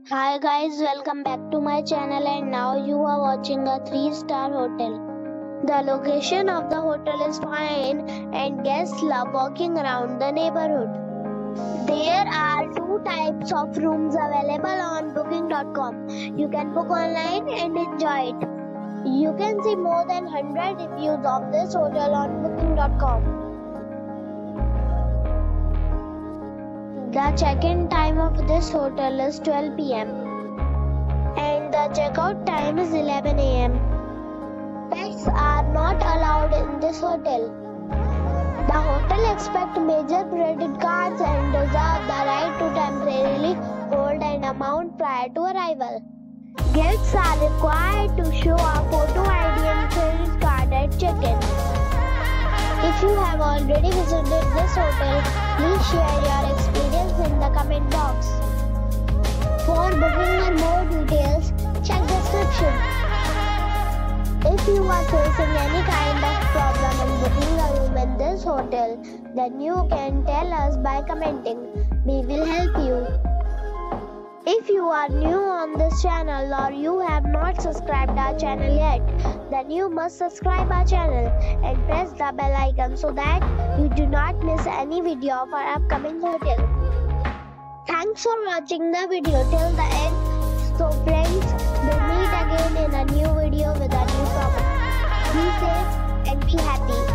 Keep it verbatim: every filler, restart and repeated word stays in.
Hi guys, welcome back to my channel and now you are watching a three star hotel. The location of the hotel is fine and guests love walking around the neighborhood. There are two types of rooms available on booking dot com. You can book online and enjoy it. You can see more than one hundred reviews of this hotel on booking dot com. The check-in time of this hotel is twelve p m and the check-out time is eleven a m Pets are not allowed in this hotel. The hotel accepts major credit cards and reserves the right to temporarily hold an amount prior to arrival. Guests are required to show a photo I D and credit card at check-in. If you have already visited this hotel, please share your experience in the comment box. For booking and more details, check description. If you are facing any kind of problem in booking a room in this hotel, then you can tell us by commenting. We will help you. If you are new on this channel or you have not subscribed our channel yet, then you must subscribe our channel and press the bell icon so that you do not miss any video of our upcoming hotel. Thanks for watching the video till the end. So friends, we'll meet again in a new video with a new property. Be safe and be happy.